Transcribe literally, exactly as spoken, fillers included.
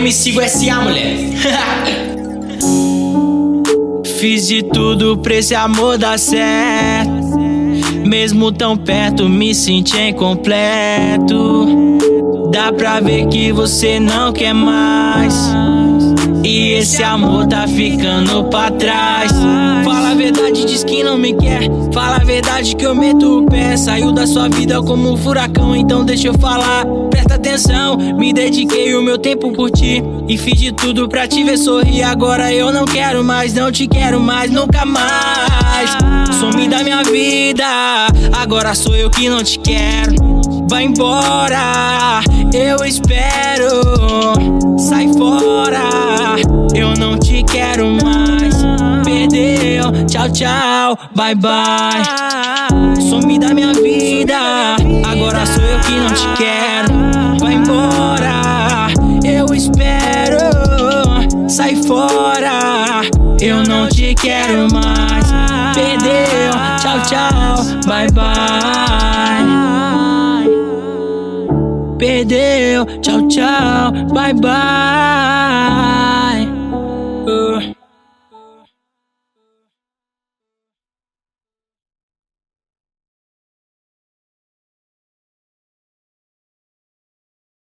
M C Go S A, mulher. Fiz de tudo pra esse amor dar certo. Mesmo tão perto, me senti incompleto. Dá pra ver que você não quer mais, e esse amor tá ficando pra trás. Fala a verdade, diz que não me quer. Fala a verdade que eu meto o pé. Saiu da sua vida como um furacão, então deixa eu falar. Presta atenção, me dediquei o meu tempo por ti e fiz de tudo pra te ver sorrir. Agora eu não quero mais, não te quero mais, nunca mais. Some da minha vida, agora sou eu que não te quero. Vai embora, eu espero. Sai fora, eu não te quero mais. Perdeu, tchau, tchau, bye, bye. Some da minha vida, agora sou eu que não te quero. Vai embora, eu espero. Sai fora, eu não te quero mais. Perdeu, tchau, tchau, bye, bye. Perdeu, tchau, tchau, bye, bye. uh.